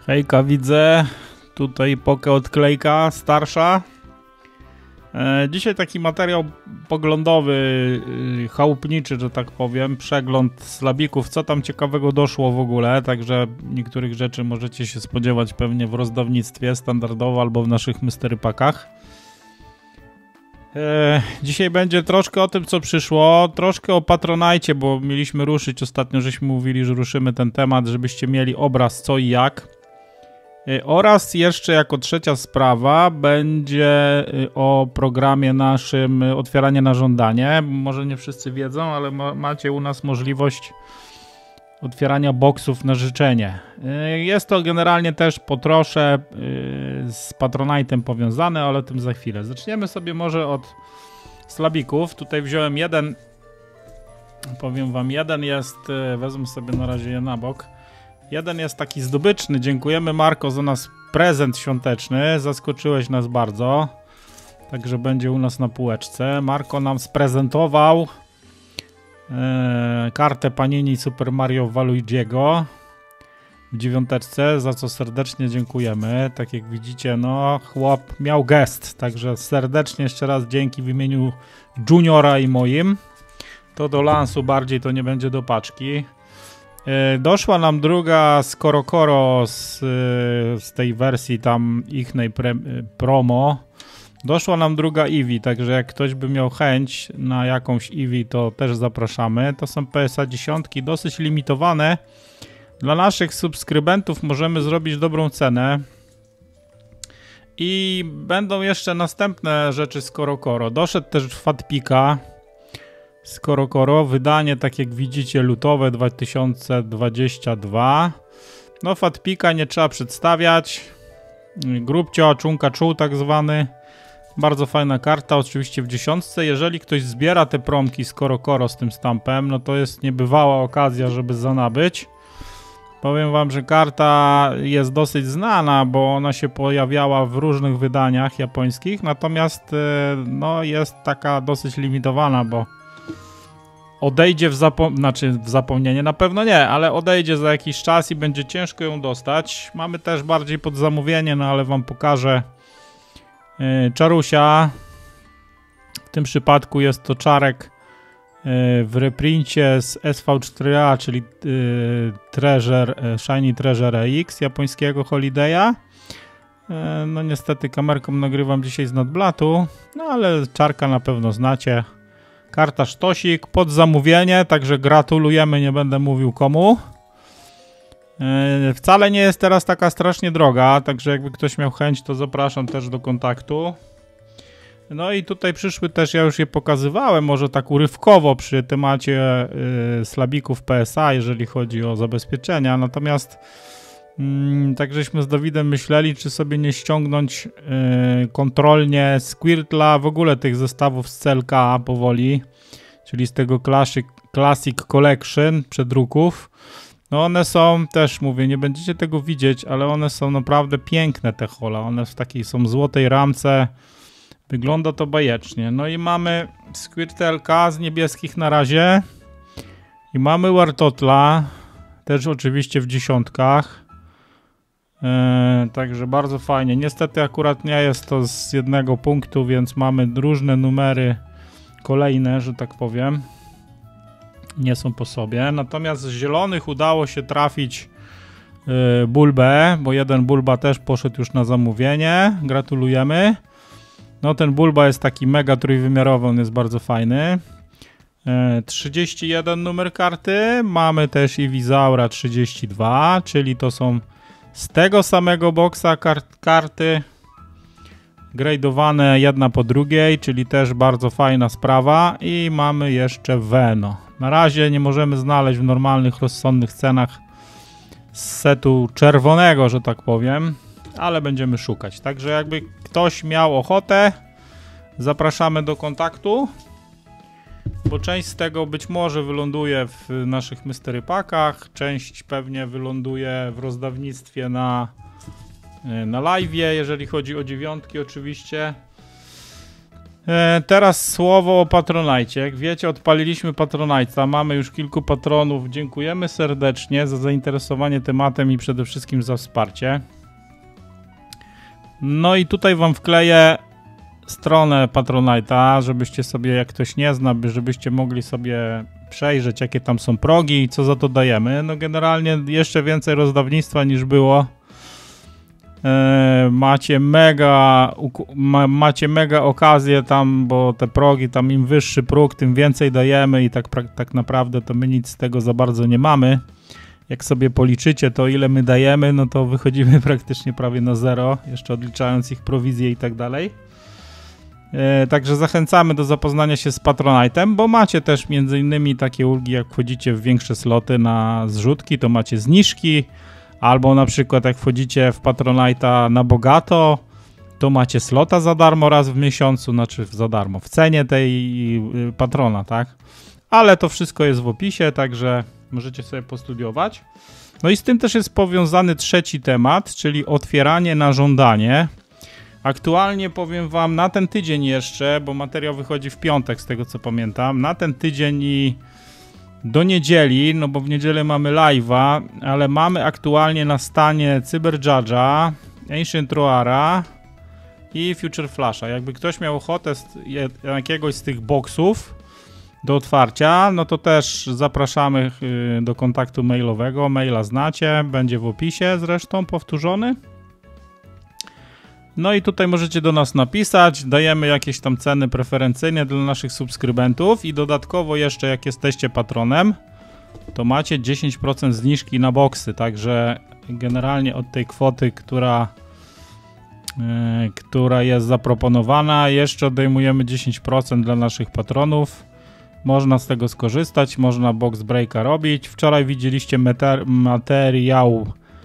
Hejka, widzę. Tutaj Poke odklejka starsza. Dzisiaj taki materiał poglądowy, chałupniczy, że tak powiem. Przegląd slabików, co tam ciekawego doszło w ogóle. Także niektórych rzeczy możecie się spodziewać pewnie w rozdawnictwie standardowo albo w naszych mystery packach. Dzisiaj będzie troszkę o tym, co przyszło, troszkę o Patronite, bo mieliśmy ruszyć ostatnio, żeśmy mówili, że ruszymy ten temat, żebyście mieli obraz co i jak. Oraz jeszcze jako trzecia sprawa będzie o programie naszym otwieranie na żądanie. Może nie wszyscy wiedzą, ale macie u nas możliwość otwierania boksów na życzenie. Jest to generalnie też po trosze z Patronite'em powiązane, ale o tym za chwilę. Zaczniemy sobie może od slabików. Tutaj wziąłem jeden, powiem wam, jeden jest, wezmę sobie na razie je na bok. Jeden jest taki zdobyczny. Dziękujemy, Marko, za nas prezent świąteczny. Zaskoczyłeś nas bardzo. Także będzie u nas na półeczce. Marko nam sprezentował kartę Panini Super Mario Waluigiego w 9, za co serdecznie dziękujemy. Tak jak widzicie, no chłop miał gest. Także serdecznie jeszcze raz dzięki w imieniu Juniora i moim. To do lansu bardziej, to nie będzie do paczki. Doszła nam druga z Korokoro z tej wersji tam ichnej promo. Doszła nam druga Eevee, także jak ktoś by miał chęć na jakąś Eevee, to też zapraszamy. To są PSA 10, dosyć limitowane. Dla naszych subskrybentów możemy zrobić dobrą cenę. I będą jeszcze następne rzeczy z Korokoro. Doszedł też Fatpika z Korokoro, wydanie tak jak widzicie lutowe 2022. No Fatpika nie trzeba przedstawiać. Grubcio, Chunkachu tak zwany. Bardzo fajna karta, oczywiście w 10. Jeżeli ktoś zbiera te promki z Korokoro z tym stampem, no to jest niebywała okazja, żeby zanabyć. Powiem wam, że karta jest dosyć znana, bo ona się pojawiała w różnych wydaniach japońskich, natomiast no jest taka dosyć limitowana, bo odejdzie w zapomnienie, na pewno nie, ale odejdzie za jakiś czas i będzie ciężko ją dostać. Mamy też bardziej pod zamówienie, no ale wam pokażę czarusia. W tym przypadku jest to czarek w reprincie z SV4A, czyli Shiny Treasure X japońskiego Holiday'a. No niestety kamerką nagrywam dzisiaj z nadblatu, no ale czarka na pewno znacie. Karta sztosik pod zamówienie, także gratulujemy, nie będę mówił komu. Wcale nie jest teraz taka strasznie droga, także jakby ktoś miał chęć, to zapraszam też do kontaktu. No i tutaj przyszły też, ja już je pokazywałem, może tak urywkowo przy temacie slabików PSA, jeżeli chodzi o zabezpieczenia, natomiast tak żeśmy z Dawidem myśleli, czy sobie nie ściągnąć kontrolnie Squirtla, w ogóle tych zestawów z CLK powoli, czyli z tego Classic Collection przedruków. No one są też, mówię, nie będziecie tego widzieć, ale one są naprawdę piękne, te hola. One w takiej są złotej ramce. Wygląda to bajecznie. No i mamy Squirtelka z niebieskich na razie. I mamy Wartotla, też oczywiście w 10. Także bardzo fajnie. Niestety akurat nie jest to z jednego punktu, więc mamy różne numery kolejne, że tak powiem. Nie są po sobie. Natomiast z zielonych udało się trafić Bulbę, bo jeden Bulba też poszedł już na zamówienie. Gratulujemy. No ten Bulba jest taki mega trójwymiarowy, on jest bardzo fajny. 31 numer karty. Mamy też Iwizaura 32, czyli to są z tego samego boksa karty gradowane jedna po drugiej, czyli też bardzo fajna sprawa. I mamy jeszcze Veno. Na razie nie możemy znaleźć w normalnych, rozsądnych cenach z setu czerwonego, że tak powiem, ale będziemy szukać. Także jakby ktoś miał ochotę, zapraszamy do kontaktu, bo część z tego być może wyląduje w naszych mystery packach, część pewnie wyląduje w rozdawnictwie na live'ie, jeżeli chodzi o 9 oczywiście. Teraz słowo o Patronite. Jak wiecie, odpaliliśmy Patronite'a, mamy już kilku patronów. Dziękujemy serdecznie za zainteresowanie tematem i przede wszystkim za wsparcie. No i tutaj wam wkleję stronę Patronite'a, żebyście sobie, jak ktoś nie zna, żebyście mogli sobie przejrzeć, jakie tam są progi i co za to dajemy. No generalnie jeszcze więcej rozdawnictwa niż było. Macie mega okazję tam, bo te progi, tam im wyższy próg, tym więcej dajemy i tak naprawdę to my nic z tego za bardzo nie mamy. Jak sobie policzycie to, ile my dajemy, no to wychodzimy praktycznie prawie na zero, jeszcze odliczając ich prowizje i tak dalej. Także zachęcamy do zapoznania się z Patronite'em, bo macie też między innymi takie ulgi, jak wchodzicie w większe sloty na zrzutki, to macie zniżki. Albo na przykład jak wchodzicie w Patronite'a na bogato, to macie slota za darmo raz w miesiącu, znaczy za darmo, w cenie tej patrona, tak? Ale to wszystko jest w opisie, także możecie sobie postudiować. No i z tym też jest powiązany trzeci temat, czyli otwieranie na żądanie. Aktualnie powiem wam na ten tydzień jeszcze, bo materiał wychodzi w piątek z tego co pamiętam, na ten tydzień i do niedzieli, no bo w niedzielę mamy live'a, ale mamy aktualnie na stanie Cyber Judge'a, Ancient Roara i Future Flasha. Jakby ktoś miał ochotę z jakiegoś z tych boksów do otwarcia, no to też zapraszamy do kontaktu mailowego. Maila znacie, będzie w opisie zresztą powtórzony. No i tutaj możecie do nas napisać, dajemy jakieś tam ceny preferencyjne dla naszych subskrybentów i dodatkowo jeszcze jak jesteście patronem, to macie 10% zniżki na boksy, także generalnie od tej kwoty, która jest zaproponowana, jeszcze odejmujemy 10% dla naszych patronów. Można z tego skorzystać, można box breaka robić. Wczoraj widzieliście materiał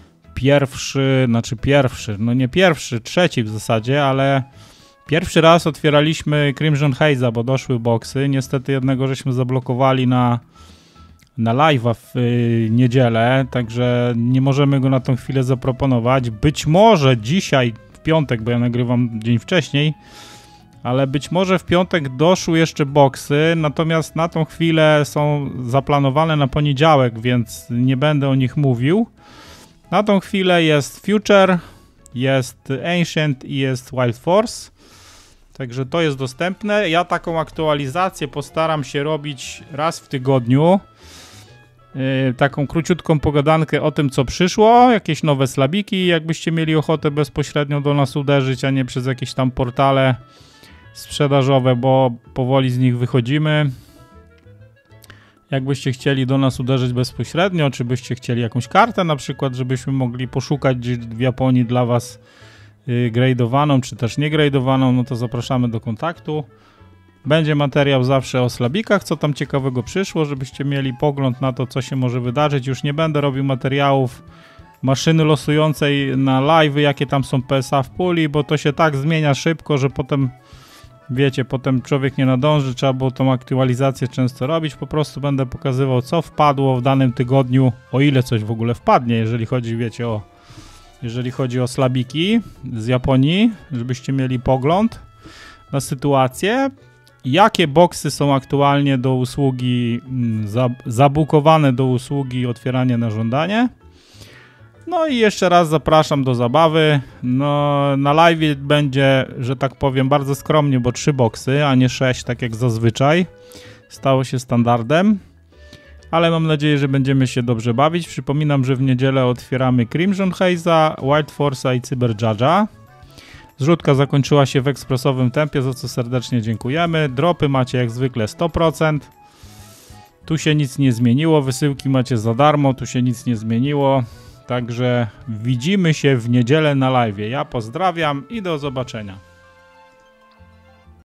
trzeci w zasadzie, ale pierwszy raz otwieraliśmy Crimson Haze'a, bo doszły boksy. Niestety jednego żeśmy zablokowali na live'a w niedzielę, także nie możemy go na tą chwilę zaproponować. Być może dzisiaj, w piątek, bo ja nagrywam dzień wcześniej, ale być może w piątek doszły jeszcze boksy, natomiast na tą chwilę są zaplanowane na poniedziałek, więc nie będę o nich mówił. Na tą chwilę jest Future, jest Ancient i jest Wild Force. Także to jest dostępne. Ja taką aktualizację postaram się robić raz w tygodniu. Taką króciutką pogadankę o tym, co przyszło. Jakieś nowe slabiki, jakbyście mieli ochotę bezpośrednio do nas uderzyć, a nie przez jakieś tam portale sprzedażowe, bo powoli z nich wychodzimy. Jakbyście chcieli do nas uderzyć bezpośrednio, czy byście chcieli jakąś kartę na przykład, żebyśmy mogli poszukać gdzieś w Japonii dla was gradowaną, czy też nie gradowaną, no to zapraszamy do kontaktu. Będzie materiał zawsze o slabikach, co tam ciekawego przyszło, żebyście mieli pogląd na to, co się może wydarzyć. Już nie będę robił materiałów maszyny losującej na live'y, jakie tam są PSA w puli, bo to się tak zmienia szybko, że potem wiecie, potem człowiek nie nadąży, trzeba było tą aktualizację często robić. Po prostu będę pokazywał, co wpadło w danym tygodniu, o ile coś w ogóle wpadnie, jeżeli chodzi, wiecie, jeżeli chodzi o slabiki z Japonii, żebyście mieli pogląd na sytuację. Jakie boksy są aktualnie do usługi, zabukowane do usługi otwierania na żądanie. No i jeszcze raz zapraszam do zabawy. No, na live będzie, że tak powiem, bardzo skromnie, bo 3 boksy, a nie 6, tak jak zazwyczaj. Stało się standardem. Ale mam nadzieję, że będziemy się dobrze bawić. Przypominam, że w niedzielę otwieramy Crimson Haze'a, Wild Force'a i Cyber Judge'a. Zrzutka zakończyła się w ekspresowym tempie, za co serdecznie dziękujemy. Dropy macie jak zwykle 100%. Tu się nic nie zmieniło. Wysyłki macie za darmo, tu się nic nie zmieniło. Także widzimy się w niedzielę na live. Ja pozdrawiam i do zobaczenia.